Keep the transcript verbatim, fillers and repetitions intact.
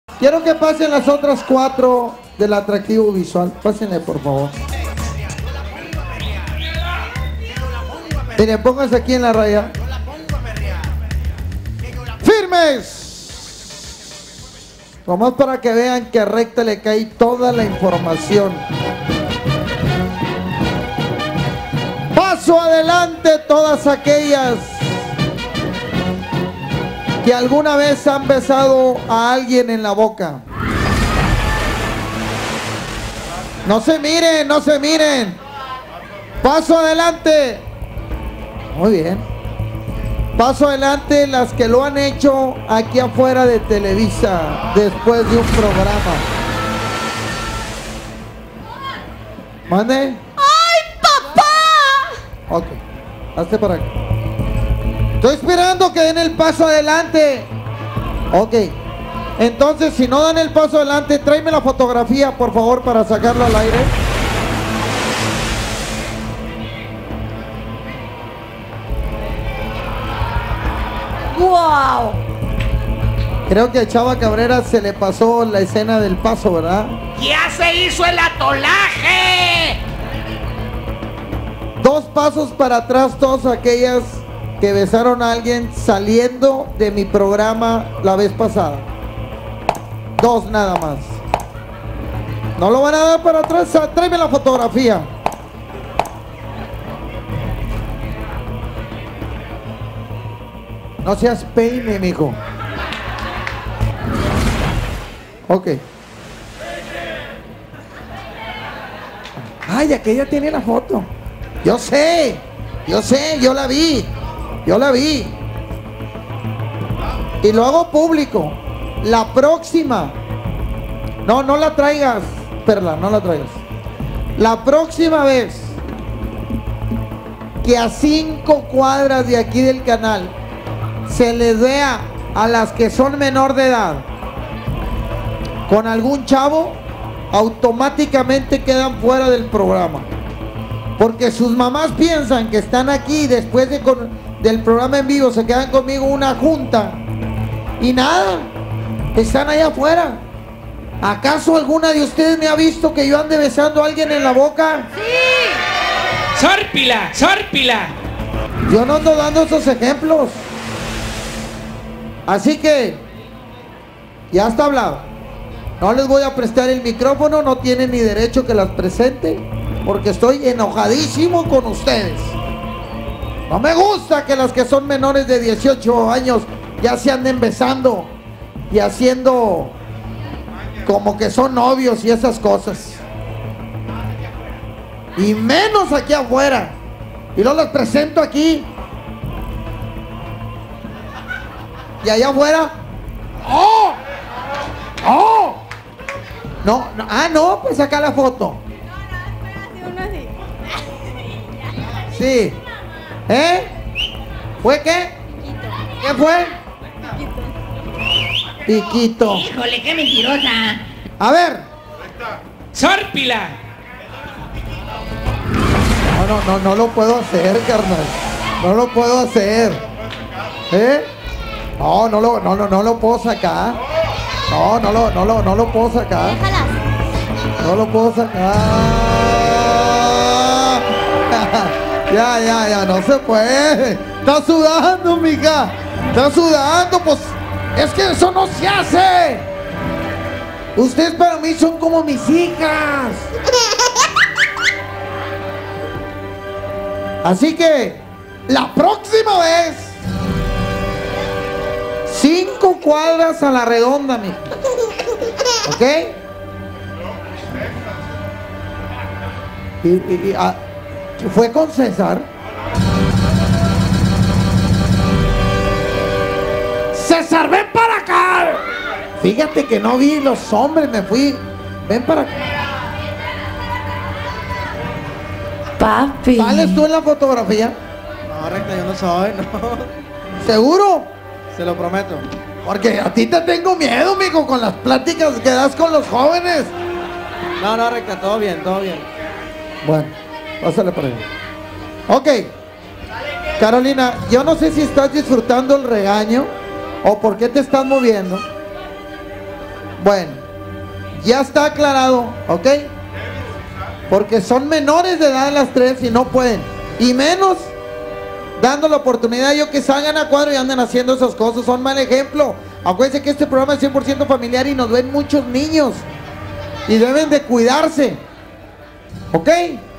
Quiero que pasen las otras cuatro del atractivo visual. Pásenle, por favor. Miren, pónganse aquí en la raya. ¡Firmes! Nomás para que vean que a Recta le cae toda la información. Paso adelante todas aquellas que alguna vez han besado a alguien en la boca. No se miren, no se miren. Paso adelante. Muy bien. Paso adelante las que lo han hecho aquí afuera de Televisa después de un programa. ¿Mande? ¡Ay, papá! Ok, hazte para acá. Estoy esperando que den el paso adelante. Ok. Entonces, si no dan el paso adelante, tráeme la fotografía, por favor, para sacarlo al aire. ¡Wow! Creo que a Chava Cabrera se le pasó la escena del paso, ¿verdad? ¡Ya se hizo el atolaje! Dos pasos para atrás, todas aquellas que besaron a alguien saliendo de mi programa la vez pasada. Dos nada más. No lo van a dar para atrás. Tráeme la fotografía. No seas peine, mijo. Ok. Ay, aquella tiene la foto. Yo sé, yo sé, yo la vi. Yo la vi. Y lo hago público. La próxima. No, no la traigas, Perla, no la traigas. La próxima vez que a cinco cuadras de aquí del canal se les vea a las que son menor de edad con algún chavo, automáticamente quedan fuera del programa. Porque sus mamás piensan que están aquí y después de con, del programa en vivo se quedan conmigo una junta y nada, están allá afuera. ¿Acaso alguna de ustedes me ha visto que yo ande besando a alguien en la boca? ¡Sí! ¡Sórpila! ¡Sórpila! Yo no ando dando esos ejemplos. Así que ya está hablado. No les voy a prestar el micrófono, no tienen ni derecho que las presente, porque estoy enojadísimo con ustedes. No me gusta que las que son menores de dieciocho años ya se anden besando y haciendo como que son novios y esas cosas. Y menos aquí afuera. Y no las presento aquí. Y allá afuera. ¡Oh! ¡Oh! No, no, ah, no, pues saca la foto. Sí. ¿Eh? ¿Fue qué? ¿Qué fue? Piquito. ¡Híjole, qué mentirosa! A ver. ¡Sórpila! No, no, no, no lo puedo hacer, carnal. No lo puedo hacer. ¿Eh? No, no lo, no, no, no lo puedo sacar. No, no lo, no lo, no lo puedo sacar. Déjalas. No lo puedo sacar. Ya, ya, ya, no se puede. Está sudando, mija. Está sudando, pues. Es que eso no se hace. Ustedes para mí son como mis hijas. Así que la próxima vez, cinco cuadras a la redonda, mija. ¿Ok? Y, y, y, ah, ¿fue con César? César, ven para acá. Fíjate que no vi los hombres, me fui. Ven para acá. Papi. ¿Sales tú en la fotografía? No, Recta, yo no soy, no. ¿Seguro? Se lo prometo. Porque a ti te tengo miedo, mijo, con las pláticas que das con los jóvenes. No, no, Recta, todo bien, todo bien. Bueno, pásale por ahí. Ok. Carolina, yo no sé si estás disfrutando el regaño o por qué te estás moviendo. Bueno, ya está aclarado, ¿ok? Porque son menores de edad las tres y no pueden. Y menos dando la oportunidad a ellos que salgan a cuadro y anden haciendo esas cosas. Son mal ejemplo. Acuérdense que este programa es cien por ciento familiar y nos ven muchos niños. Y deben de cuidarse. ¿Ok?